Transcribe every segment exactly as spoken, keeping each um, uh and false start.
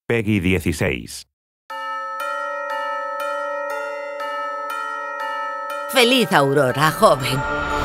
Peggy dieciséis. Feliz aurora, joven.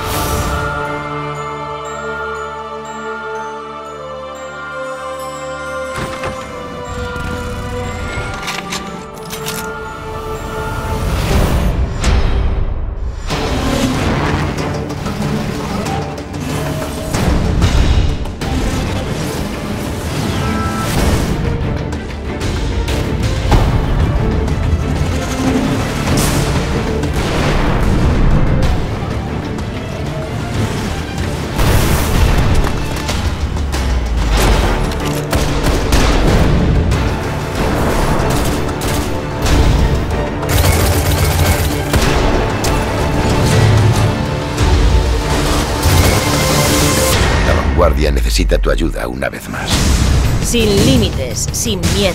La vanguardia necesita tu ayuda una vez más. Sin límites, sin miedo.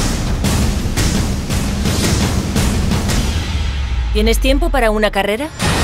¿Tienes tiempo para una carrera?